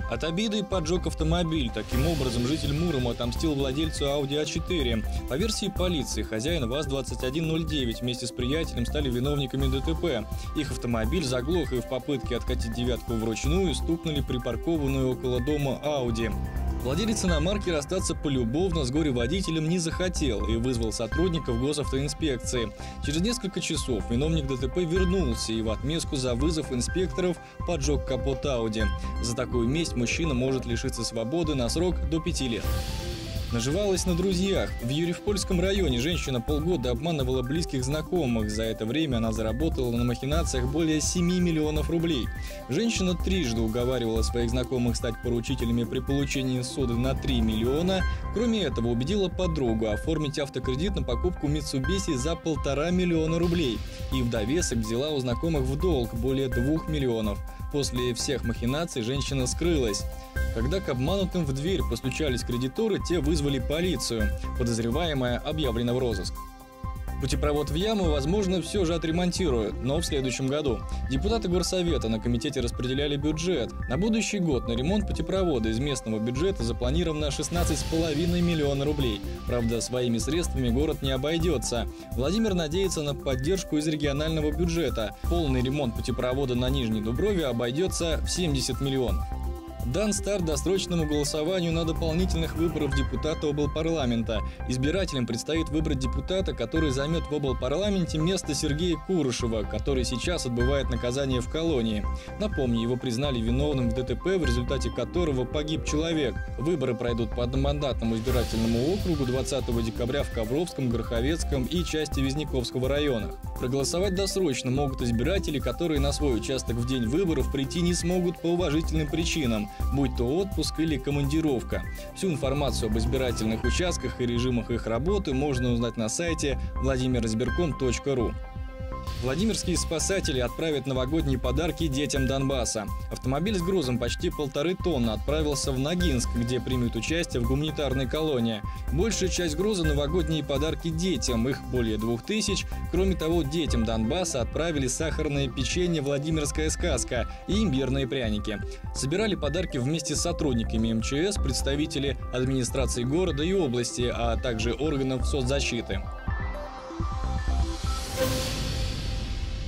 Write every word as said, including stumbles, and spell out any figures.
От обиды поджег автомобиль. Таким образом, житель Мурома отомстил владельцу Audi а четыре. По версии полиции, хозяин ВАЗ двадцать один ноль девять вместе с приятелем стали виновниками ДТП. Их автомобиль заглох, и в попытке откатить девятку вручную стукнули припаркованную около дома Audi. Владелец иномарки расстаться полюбовно с горе-водителем не захотел и вызвал сотрудников госавтоинспекции. Через несколько часов виновник ДТП вернулся и в отместку за вызов инспекторов поджег капот Audi. За такую месть мужчина может лишиться свободы на срок до пяти лет. Наживалась на друзьях. В Юрьев-Польском районе женщина полгода обманывала близких знакомых. За это время она заработала на махинациях более семи миллионов рублей. Женщина трижды уговаривала своих знакомых стать поручителями при получении суды на три миллиона. Кроме этого, убедила подругу оформить автокредит на покупку Mitsubishi за полтора миллиона рублей. И в довесок взяла у знакомых в долг более двух миллионов. После всех махинаций женщина скрылась. Когда к обманутым в дверь постучались кредиторы, те вызвали полицию. Подозреваемая объявлена в розыск. Путепровод в яму, возможно, все же отремонтируют, но в следующем году. Депутаты горсовета на комитете распределяли бюджет. На будущий год на ремонт путепровода из местного бюджета запланировано шестнадцать с половиной миллиона рублей. Правда, своими средствами город не обойдется. Владимир надеется на поддержку из регионального бюджета. Полный ремонт путепровода на Нижней Дуброве обойдется в семьдесят миллионов. Дан старт досрочному голосованию на дополнительных выборах депутата облпарламента. Избирателям предстоит выбрать депутата, который займет в облпарламенте место Сергея Курышева, который сейчас отбывает наказание в колонии. Напомню, его признали виновным в ДТП, в результате которого погиб человек. Выборы пройдут по одномандатному избирательному округу двадцатого декабря в Ковровском, Гороховецком и части Визняковского районах. Проголосовать досрочно могут избиратели, которые на свой участок в день выборов прийти не смогут по уважительным причинам, будь то отпуск или командировка. Всю информацию об избирательных участках и режимах их работы можно узнать на сайте владимир избирком точка ру. Владимирские спасатели отправят новогодние подарки детям Донбасса. Автомобиль с грузом почти полторы тонны отправился в Ногинск, где примут участие в гуманитарной колонии. Большая часть груза – новогодние подарки детям, их более двух тысяч. Кроме того, детям Донбасса отправили сахарное печенье «Владимирская сказка» и имбирные пряники. Собирали подарки вместе с сотрудниками эм че эс, представители администрации города и области, а также органов соцзащиты.